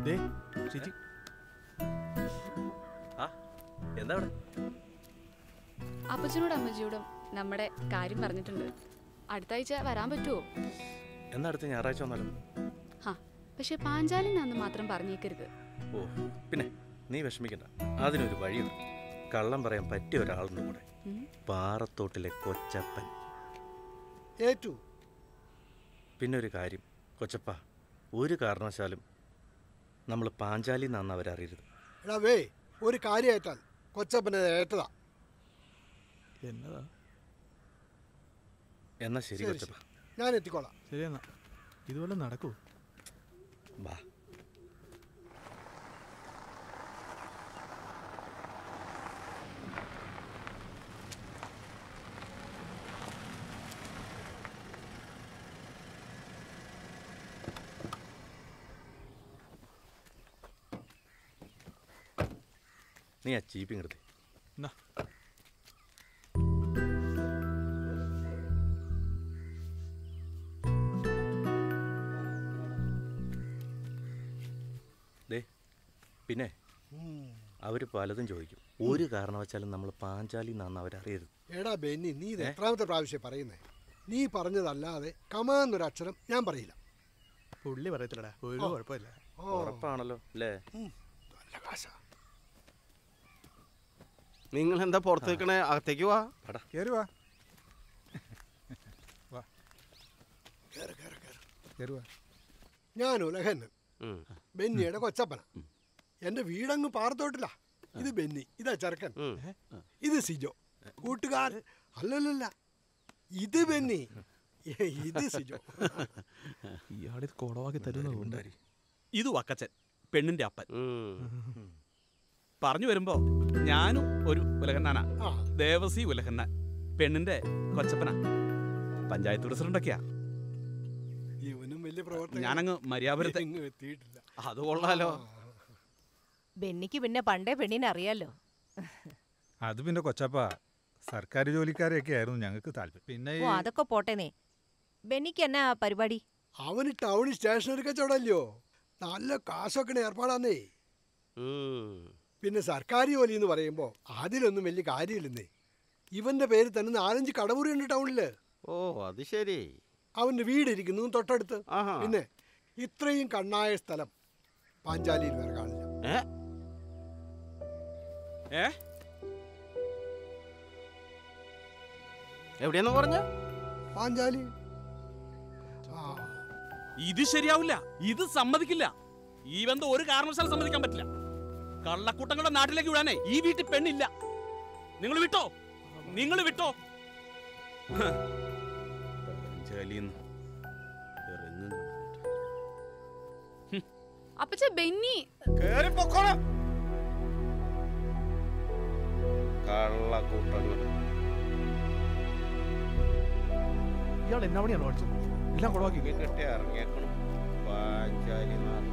എന്താ അപ്പച്ചനോടും അമ്മച്ചിയോടും നമ്മുടെ കാര്യം പറഞ്ഞിട്ടുണ്ട്. അടുത്ത ആഴ്ച വരാൻ പറ്റുമോ? എന്നാ അടുത്ത ഞായറാഴ്ച വന്നാലും. പക്ഷെ പാഞ്ചാലിന്ന് മാത്രം പറഞ്ഞേക്കരുത്. ഓ പിന്നെ നീ വിഷമിക്കണ്ട, അതിനൊരു വഴിയുണ്ട്. കള്ളം പറയാൻ പറ്റിയ ഒരാളുണ്ട് കൂടെ. പാറത്തോട്ടിലെ കൊച്ചപ്പൻ. ഏറ്റു. പിന്നെ ഒരു കാര്യം കൊച്ചപ്പ, ഒരു കാരണവശാലും നമ്മൾ പാഞ്ചാലി എന്നാന്ന് അവരറിയരുത്. എടാ വേ, ഒരു കാര്യമായിട്ടാൽ കൊച്ചപ്പനെ ഏറ്റതാ. എന്നതാ? എന്നാ ശരി കൊച്ചപ്പ, ഞാൻ എത്തിക്കോളാം. ശരി എന്നാ, ഇതുപോലെ നടക്കൂ. വാ. നീ ആ ചീപ്പിങ് എടുത്തേ. പിന്നെ അവര് പലതും ചോദിക്കും. ഒരു കാരണവശാലും നമ്മൾ പാഞ്ചാലി എന്നാന്ന് അവരറിയരുത്. എടാ ബെന്നി, നീ ഇത് എത്രാമത്തെ പ്രാവശ്യം പറയുന്നേ? നീ പറഞ്ഞതല്ലാതെ കമാന്നൊരക്ഷരം ഞാൻ പറയില്ല. പുള്ളി പറയത്തില്ലടാ, ഒരു കുഴപ്പമില്ല. ഉറപ്പാണല്ലോ അല്ലേ? നല്ല കാശാ. നിങ്ങൾ എന്താ പുറത്ത് നിൽക്കണേ? അകത്തേക്ക് വാ. കേറി വാ. ഞാൻ ഉലഹന്, ബെന്നിയുടെ കൊച്ചപ്പന. എന്റെ വീടങ്ങ് പാറത്തോട്ടില്ല. ഇത് ബെന്നി, ഇതാ ചെറുക്കൻ. ഇത് സിജോ, കൂട്ടുകാരൻ. അല്ലല്ല, ഇത് ബെന്നി, ഇത് സിജോ. ഇയാളെ കൊടവാക്കി തരുന്ന. ഇത് വക്കച്ചൻ, പെണ്ണിന്റെ അപ്പൻ. പറഞ്ഞു വരുമ്പോ ഞാനും ഒരു ഉലഹന്നാനാ. ദേവസി ഉലഹന്നാൻ, പെണ്ണിന്റെ കൊച്ചപ്പന. പഞ്ചായത്ത് പ്രസിഡന്റൊക്കെയാ. ഞാനങ്ങ് മര്യാദ എത്തിയിട്ടില്ല. അത് കൊള്ളാലോ. ബെന്നിക്ക് പിന്നെ പണ്ടേ പെണ്ണിനെ അറിയാലോ. അത് പിന്നെ കൊച്ചപ്പ, സർക്കാർ ജോലിക്കാരെയൊക്കെ ആയിരുന്നു ഞങ്ങൾക്ക് താല്പര്യം. പിന്നെ അതൊക്കെ പോട്ടേന്നേ. ബെന്നിക്ക് എന്നാ പരിപാടി? അവന് ടൗണിൽ സ്റ്റേഷനറി കച്ചവടമല്ലയോ, നല്ല കാശൊക്കെ ഏർപ്പാടാന്നേ. പിന്നെ സർക്കാർ ജോലി എന്ന് പറയുമ്പോ അതിലൊന്നും വലിയ കാര്യമില്ലെന്നേ. ഇവന്റെ പേര് തന്നെ 4-5 കടമുറിയുണ്ട് ടൗണില്. ഓ അത് ശരി. അവന്റെ വീടിരിക്കുന്നു തൊട്ടടുത്ത്. പിന്നെ ഇത്രയും കണ്ണായ സ്ഥലം പാഞ്ചാലിയിൽ വേറെ കാണില്ല. എവിടെയാന്ന് പറഞ്ഞ? പാഞ്ചാലി. ഇത് ശരിയാവില്ല, ഇത് സമ്മതിക്കില്ല. ഈ ബന്ധം ഒരു കാരണവശാലും സമ്മതിക്കാൻ പറ്റില്ല. കള്ളക്കൂട്ടങ്ങളുടെ നാട്ടിലേക്ക് വിടാനേ ഈ വീട്ടിൽ പെണ്ണില്ല. നിങ്ങൾ വിട്ടോ, നിങ്ങൾ വിട്ടോ. അപ്പച്ച ബെന്നി കള്ളക്കൂട്ടങ്ങൾ. ഇയാൾ എന്നാ പണിയാണ് പഠിച്ചത്? എല്ലാം കൊടവാക്കി ഇറങ്ങിയേക്കണം. പാഞ്ചാലി